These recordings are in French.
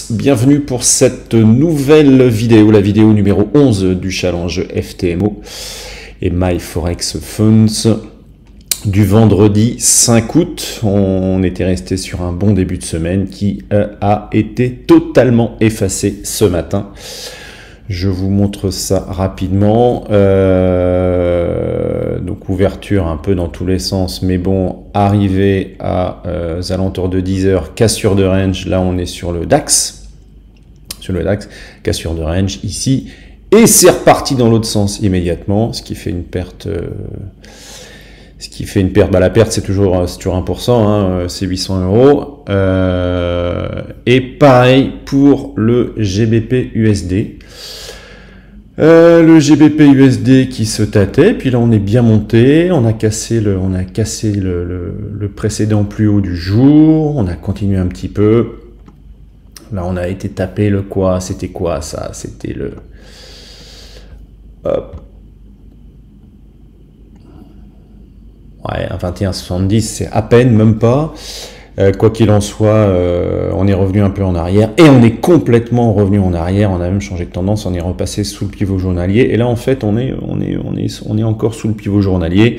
bienvenue pour cette nouvelle vidéo, la vidéo numéro 11 du challenge FTMO et My Forex Funds du vendredi 5 août. On était resté sur un bon début de semaine qui a été totalement effacé ce matin. Je vous montre ça rapidement. Donc ouverture un peu dans tous les sens, mais bon, arrivé à aux alentours de 10 heures, cassure de range. Là, on est sur le DAX. Sur le DAX, cassure de range ici. Et c'est reparti dans l'autre sens immédiatement, ce qui fait une perte. Bah, la perte c'est toujours 1%, hein, c'est 800 €. Et pareil pour le GBP USD. Le GBP USD qui se tâtait, puis là on est bien monté, on a cassé le précédent plus haut du jour, on a continué un petit peu. Là on a été tapé le quoi, c'était quoi ça? C'était le... Hop. Ouais, un 21,70, c'est à peine, même pas. Quoi qu'il en soit, on est revenu un peu en arrière et on est complètement revenu en arrière. On a même changé de tendance, on est repassé sous le pivot journalier et là en fait on est encore sous le pivot journalier.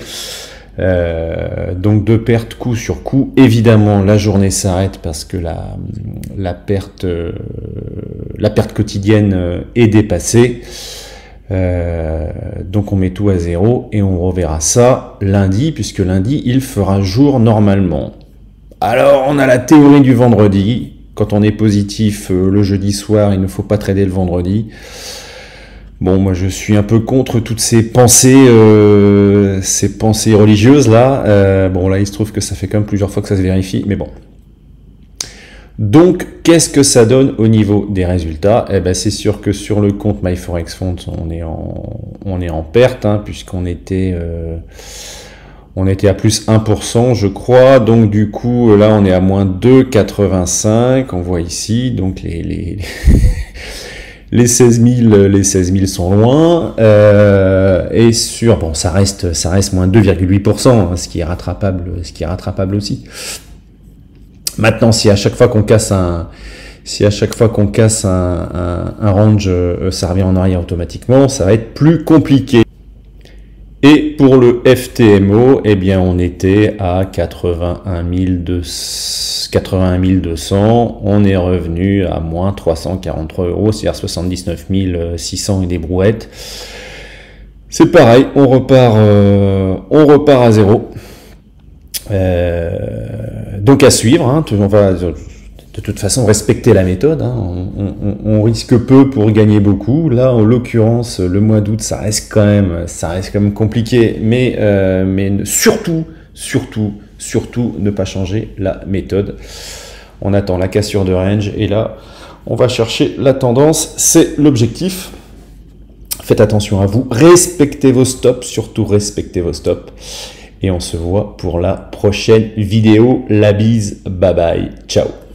Donc deux pertes coup sur coup. Évidemment, la journée s'arrête parce que la perte quotidienne est dépassée. Donc on met tout à zéro et on reverra ça lundi, puisque lundi il fera jour normalement. Alors on a la théorie du vendredi. Quand on est positif le jeudi soir, il ne faut pas trader le vendredi. Bon, moi je suis un peu contre toutes ces pensées religieuses là. Bon là il se trouve que ça fait quand même plusieurs fois que ça se vérifie, mais bon. Donc, qu'est-ce que ça donne au niveau des résultats? Eh ben, c'est sûr que sur le compte My Forex Funds, on est en perte, hein, puisqu'on était, on était à plus 1%, je crois. Donc, du coup, là, on est à moins 2,85. On voit ici, donc les 16 000 sont loin. Et sur, bon, ça reste moins 2,8%, hein, ce qui est rattrapable aussi. Maintenant, si à chaque fois qu'on casse un range, ça revient en arrière automatiquement, ça va être plus compliqué. Et pour le FTMO, eh bien, on était à 81 200, on est revenu à moins 343 €, c'est-à-dire 79 600 et des brouettes. C'est pareil, on repart à zéro. Donc à suivre, hein, on va de toute façon respecter la méthode, hein, on risque peu pour gagner beaucoup. Là en l'occurrence le mois d'août ça reste quand même compliqué, mais surtout ne pas changer la méthode. On attend la cassure de range et là on va chercher la tendance, c'est l'objectif. Faites attention à vous, respectez vos stops, surtout respectez vos stops. Et on se voit pour la prochaine vidéo. La bise, bye bye, ciao.